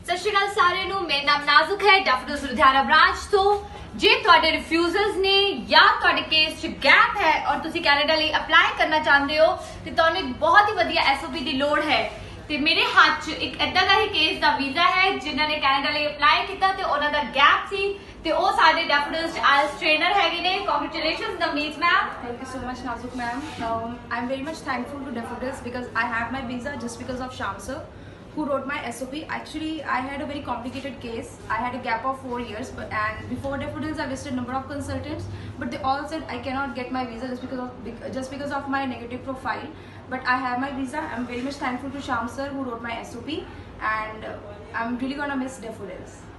सत श्री अकाल सारे नू, मेरा नाम नाजुक है डैफोडिल्स लुधियाना ब्रांच तो जे तुहाडे रिफ्यूजल्स ने या तुहाडे केस च गैप है और तुसी कैनेडा लिए अप्लाई करना चाहते हो तो तुहानू एक बहुत ही वधिया एसओपी की लोड़ है। ते मेरे हाथ च एक इदा का ही केस का वीजा है जिन्हों ने कैनेडा लिए अप्लाई किया ते उन्हां दा गैप सी ते ओ साडे डैफोडिल्स आइल्स ट्रेनर हैगे ने। Congratulations Navneet ma'am. Thank you so much, Nazuk ma'am. I'm very much thankful to Daffodils because I have my visa just because of Sham sir, who wrote my SOP. Actually, I had a very complicated case. I had a gap of 4 years, and before Daffodils, I visited a number of consultants, but they all said I cannot get my visa just because of my negative profile. But I have my visa. I'm very much thankful to Sham sir who wrote my SOP, and I'm really gonna miss Daffodils.